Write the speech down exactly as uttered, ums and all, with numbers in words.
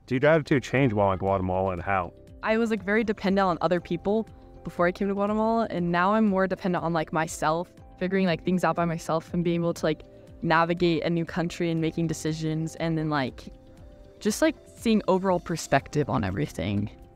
Did your attitude change while in Guatemala, and how? I was like very dependent on other people before I came to Guatemala, and now I'm more dependent on like myself, figuring like things out by myself and being able to like navigate a new country and making decisions, and then like just like seeing overall perspective on everything.